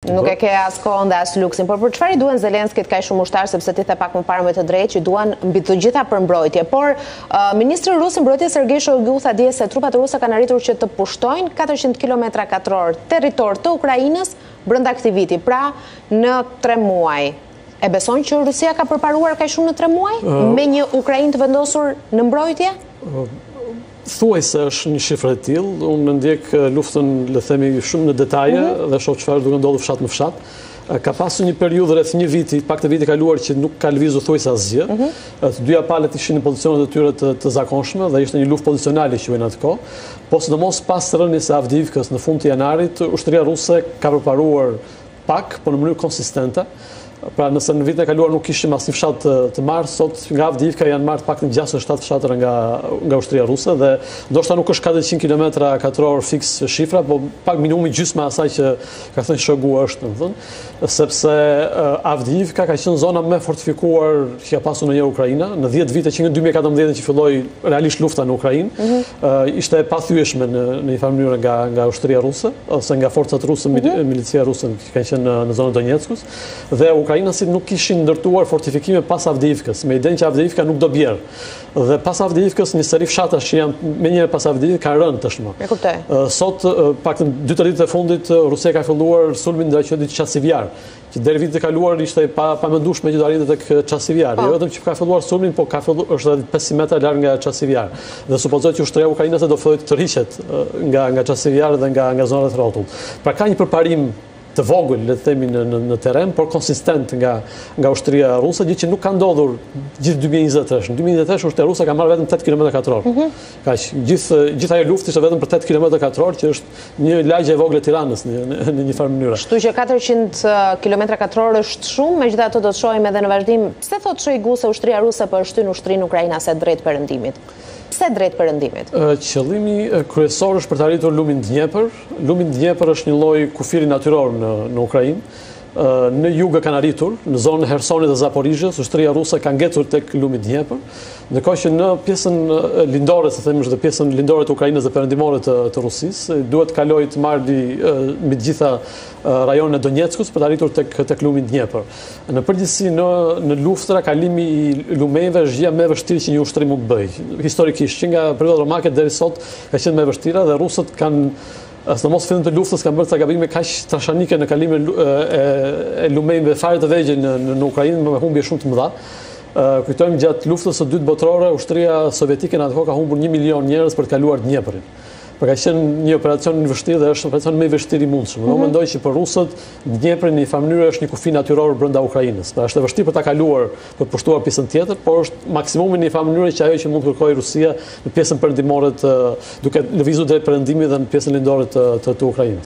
Nuk e ke as kohën dhe as luksin, por për çfarë i duhen Zelenskit kaq shumë ushtar, sepse ti the pak më parë me të drejtë që duan mbi të gjitha përmbrojtje. Por ministri rus i mbrojtjes Sergej Shoigu tha dje se trupat ruse kanë arritur që të pushtojnë 400 km2 territor të Ukrainës brenda këtij viti, pra në 3 muaj. E beson që Rusia ka përparuar kaq shumë në 3 muaj me një Ukrainë të vendosur në mbrojtje? Thuaj se është një shifrë e tillë, unë ndjek luftën, le themi, shumë në detaje dhe shoh çfarë duke ndodhur fshat në fshat. Ka pasur një periudhë rreth një viti, pak të viti kaluar që nuk ka lëvizur thuajse asgjë. Të dyja palët ishin në pozicionet e tyre të zakonshme dhe ishte një luftë pozicionale që në atë kohë. Po sidomos pas rënies së Avdiivkës në fund të janarit, ushtria ruse ka përparuar pak, por në mënyrë konsistente. Pra nëse në vitin e kaluar nuk kishim asnjë fshat të marrë, sot nga Avdiivka janë marrë paktën 6-7 fshatëra nga ushtria ruse dhe ndoshta nuk është 400 km2 fiks shifra, po pak minimumi gjysma asaj që ka thënë Shoigu është, domethënë, sepse Avdiivka ka qenë zona më fortifikuar që ka pasur ndonjëherë Ukraina. Në 10 vite që nga 2014 që filloi realisht lufta në Ukrainë, ishte e pathyeshme në një farë mënyrë nga ushtria ruse ose nga forcat ruse, milicia ruse që kanë qenë në zonën e Donetskus dhe Ukrainasit nuk kishin ndërtuar fortifikime pas Avdiivkës, me idenë që Avdiivka nuk do bjerë. Dhe pas Avdiivkës një seri fshatash që janë menjëherë pas Avdiivkës kanë rënë tashmë. E kuptoj. Sot paktën 2-3 ditë e fundit Rusia ka filluar sulmin ndaj qytetit Chasivyar, që deri vitin e kaluar ishte pa mendueshme që do arritej tek Chasivyar. Jo vetëm që ka filluar sulmin, por ka filluar është edhe 500 metra larg nga Chasivyar. Dhe supozohet që ushtria ukrainase do fillojë të tërhiqet nga Chasivyar dhe nga zona e rrotullt. Pra ka një përparim të vogël, le të themi, në terren, por konsistent nga ushtria ruse, gjë që nuk ka ndodhur gjithë 2023. Në 2023 ushtria ruse ka marrë vetëm 8 km2. Kaq, gjithë ajo luftë ishte vetëm për 8 km2, që është një lagje e vogël e Tiranës në një farë mënyrë. Kështu që 400 km2 është shumë, megjithatë do të shohim edhe në vazhdim. Pse thot Shoigu se ushtria ruse po e shtyn ushtrinë ukrainase drejt perëndimit? Pse drejt perëndimit? Qëllimi kryesor është për të arritur lumin Dnjepër. Lumi Dnjepër është një lloj kufiri natyror në Ukrainë. Në jug e kanë arritur, në zonën e Hersonit dhe Zaporizhës, ushtria ruse ka ngecur tek lumi Dnjepër, ndërkohë që në pjesën lindore, se themi, dhe pjesën lindore të Ukrainës dhe perëndimore të Rusisë, duhet kalojë të marrë mbi të gjitha rajonin e Donetskus për të arritur tek lumi Dnjepër. Në përgjithësi në luftra kalimi i lumeve është gjëja më e vështirë që një ushtri mund të bëjë. Historikisht që nga periudha romake deri sot ka qenë më e vështira dhe rusët kanë sidomos fillim të luftës kanë bërë ca gabime kaq trashanike në kalimin e lumejve fare të vegjël në Ukrainë me humbje shumë të mëdha. Kujtojmë gjatë luftës së dytë botërore, ushtria sovjetike në atë kohë ka humbur 1 milion njerëz për të kaluar Dnjeprin. Pra ka qenë një operacion i vështirë dhe është operacion më i vështirë i mundshëm. Unë mendoj që për rusët Dnjepri në një farë mënyrë është një kufi natyror brenda Ukrainës. Pra është e vështirë për ta kaluar, për të pushtuar pjesën tjetër, por është maksimumi në një farë mënyrë që ajo që mund të kërkojë Rusia në pjesën perëndimore duke lëvizur drejt perëndimit dhe në pjesën lindore të Ukrainës.